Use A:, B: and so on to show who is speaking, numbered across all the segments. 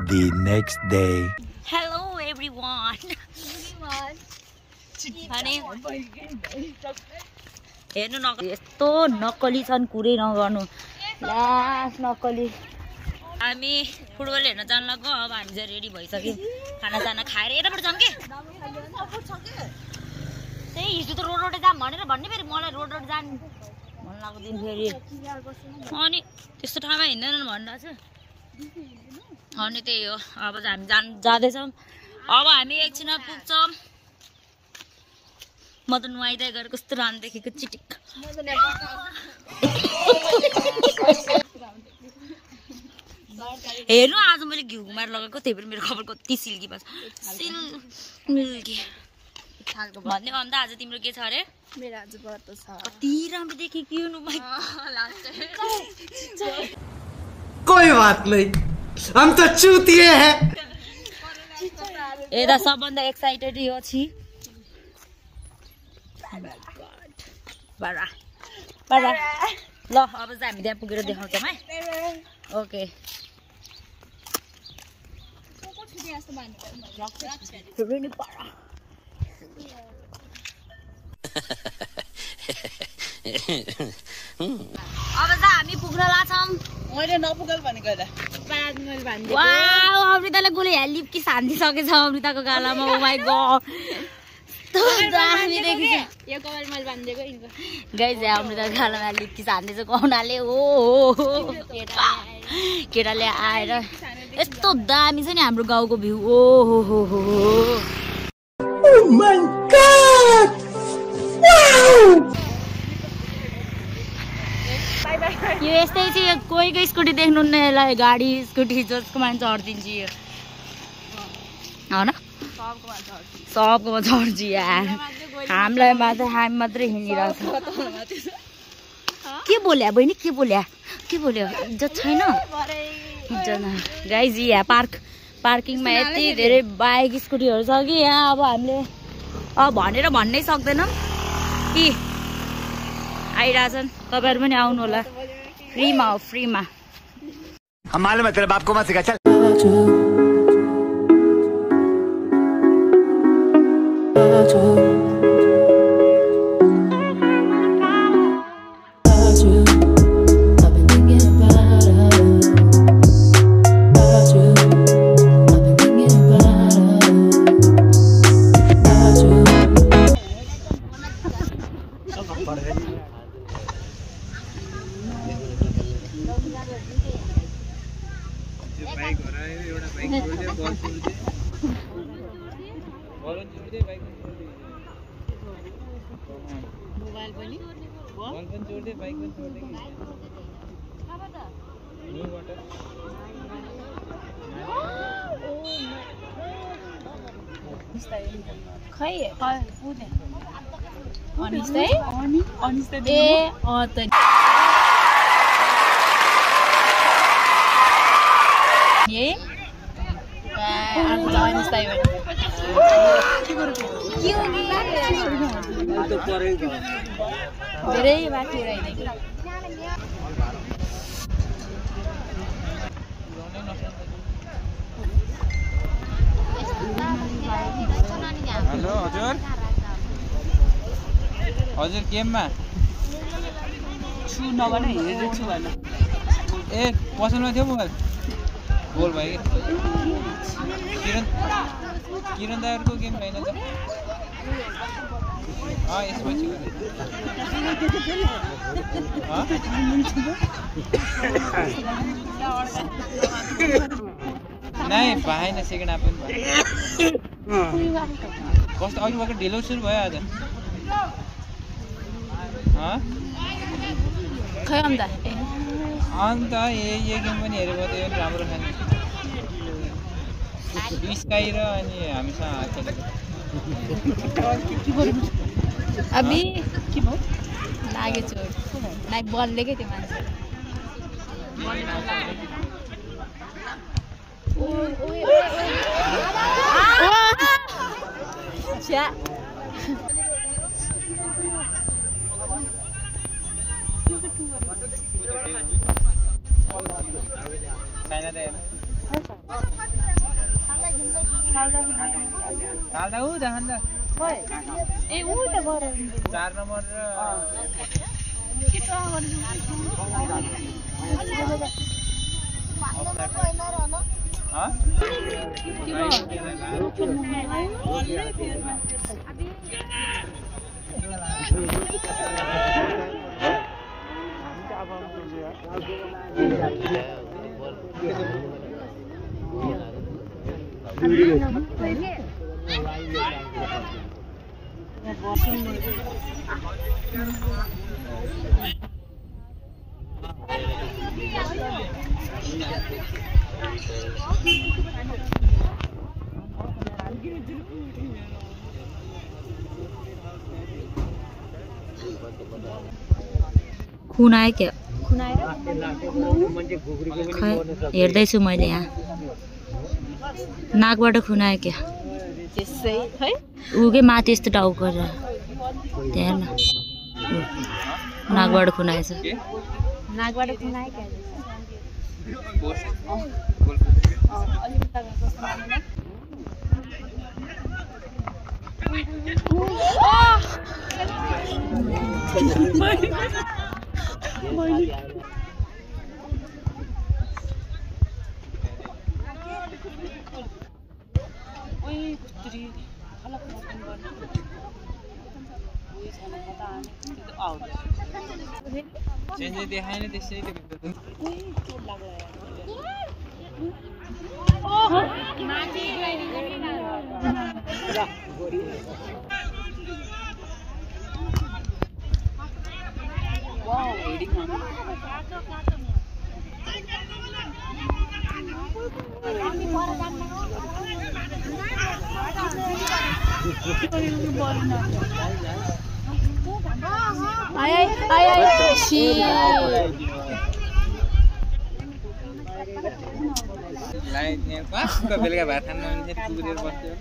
A: The next day.
B: Hello everyone. हेर्नु न यस्तो नक्कली छन् कुरै नगर्नु लास नक्कली हामी फुटबल हेर्न जान लाग्यो अब हामी चाहिँ रेडी भइसक्यो खाना खाएर यताबाट जाऊँ के त्यही हिजो त रोड जाम भनेर भन्ने फेरि मलाई रोड जान मन लाग्यो दिन फेरि अनि त्यस्तो ठाउँमा हिँड्दैनन् भनिरहेको छ अनि त्यही हो अब चाहिँ हामी जाँदैछौँ अब हामी एकछिनमा पुग्छौँ म त नुहाइदै गरेर कस्तो राम्रो देखेको चिटिक हेर्नु आज मैले घिउ घुमाएर लगाएको त्यही पनि मेरो कपाल कति सिल्की भएको सिल्की भन्ने भन्दा आज तिम्रो के छ अरे
C: मेरो आज व्रत छ
B: कति राम्रो देखेँ कि
D: कोही बात नहीं हम तो चूतिए हैं
B: यता सबभन्दा एक्साइटेड यो छि बारा ल अब चाहिँ हामी त्यहाँ पुगेर देखाउँछौँ है ओके अब चाहिँ हामी पुग्न लाग्छौँ
C: मैले नपुगल भनेको
B: वाउ अमृताले गोली लिप्की हानिसकेछ अमृताको गालामा ओ माइ गॉड गाइज अमृताको गालामा लिप्की हान्दैछ कौनाले हो केटाले आएर यस्तो दामी छ नि हाम्रो गाउँको भ्यू ओ हो यो यस्तै चाहिँ कोही स्कुटी देख्नु न यसलाई गाडी स्कुटी जसको मान्छे चढिदिन्छ यो होइन सबकोमा चढ्छ यार हामीलाई मात्र हामी मात्रै हिँडिरहेको छ के बोल्या बहिनी के बोल्यो इज्जत छैन गाइज यहाँ पार्किङमा यति धेरै बाइक स्कुटीहरू छ कि यहाँ अब हामीले अब भनेर भन्नै सक्दैनौँ कि आइरहेछन् तपाईँहरू पनि आउनु होला फ्रीमा हो फ्रीमा
A: हम मालूम है तेरे बाप को मत सिखा चल
B: धेरै बाँकी रहेन
E: हेलो हजुर गेममा
C: छु नभन हेर्दैछु भन
E: ए पसलमा थियो मोबाइल गोल भयो कि किरण दाइहरुको गेम छैन त यसपछि नहीं पाएन सेकेन्ड हाफ पनि कस्तो अघि भर्खर ढिलो सुरु भयो आज
C: खै अन्त
E: यो गेम पनि हेरेको त यो राम्रो खाने स्काई र अनि हामीसँग
C: अभी के भयो लागे चोट नाइ बलले के त्यो मान्छे छ्या
E: छैन त Kalda u jahan da.
C: Oi. ए उ त गरे
E: 4 नम्बर र
C: के त गर्नु
B: खुन आयो क्या खै हेर्दैछु मैले यहाँ नाकबाट खुन आयो क्या
C: त्यसै है
B: उकै माथि यस्तो टाउको गरेर त्यहाँ न नाकबाट खुन आएछ
C: नाकबाट खुन आयो क्या
E: चेन्ज देखाएन त्यसैले बेलुका भात खान नमिल्छ कुकुरेर बस्थ्यो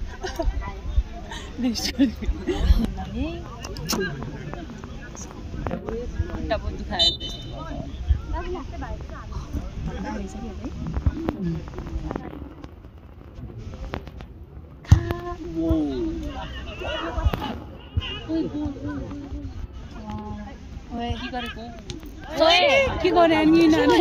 C: के गरे नि नाना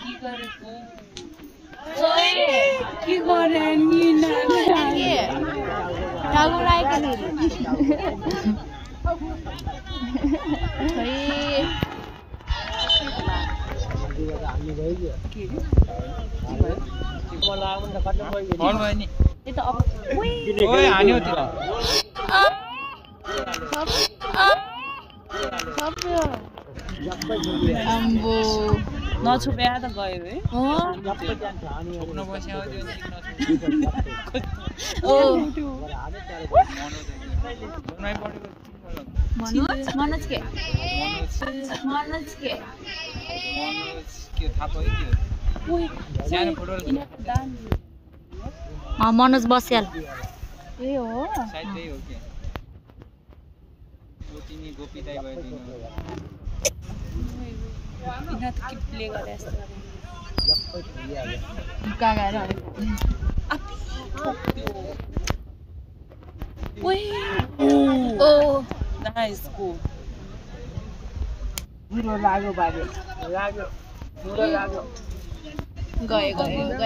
C: के गरे नि नाना टागो राखेको
B: अम्बो
C: नछुप्या त गयो है
B: मनोज के मनोज बस्याल
C: ए हो
E: गोपी दाइ भयो
C: यिनीहरू त के प्ले गरे जस्तो नाइस गो बुढो लाग्यो बाजे लाग्यो बुढो लाग्यो गयो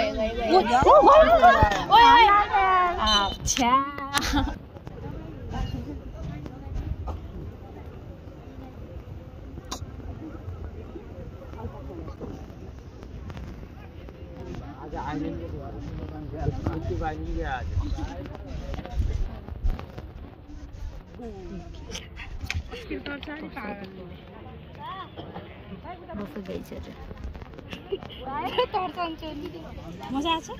C: अच्छा मजा आछ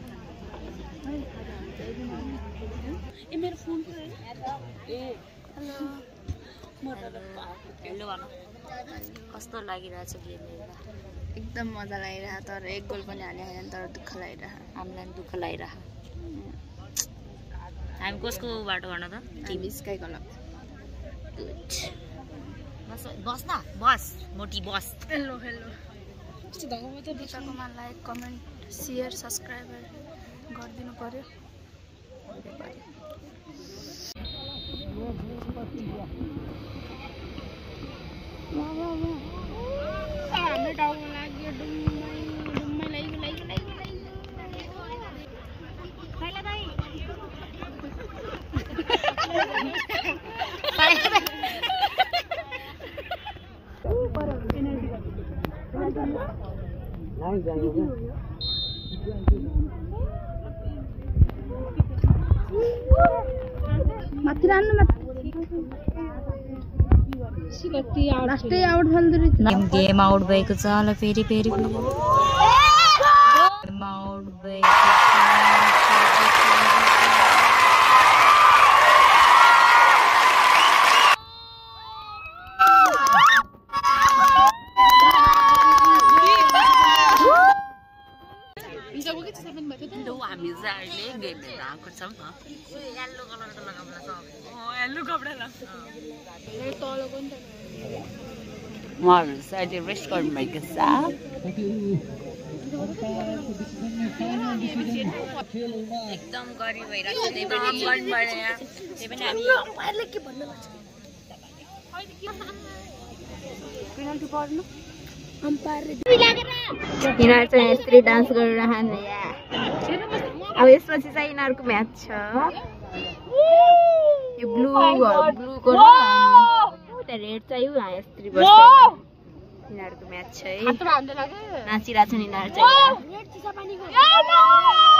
C: ए मेरो फोन ए
B: हेलो भन कस्तो लागिरहेछ गेम हेर्दा
C: एकदम मजा लागिरह तर एक गोल पनि हाने हैन तर दुःख लागिरह
B: हामीलाई पनि दुःख लागिरह हामी कसको बाटो भन त
C: हामी स्काई क्लब
B: बस बस न बस मोटी बस
C: हेलो भिडियोमा लाइक कमेन्ट सेयर सब्सक्राइब गरिदिनु पर्यो। हाम्रो टाउमा लाग्यो डुम्मै लाग्यो माथि रान्नु लास्टै आउट
B: गेम आउट भएको छ ल फेरि गेम आउट भएको हामी चाहिँ अहिले गेम हेरेर आएको छौँ येल्लो कलरको लगाउन येल्लो कपडा लाग्छ उहाँहरू चाहिँ अहिले रेस्ट गर्नुभएको छ एकदम गरिब भइरहेको यिनीहरू चाहिँ यसरी डान्स गरिरहने अब यसपछि चाहिँ यिनीहरूको म्याच छ यो ब्लूको रेड चाहिँ यस्तरी बस्छ यिनीहरूको म्याच छ है नाचिरहेको छ यिनीहरू चाहिँ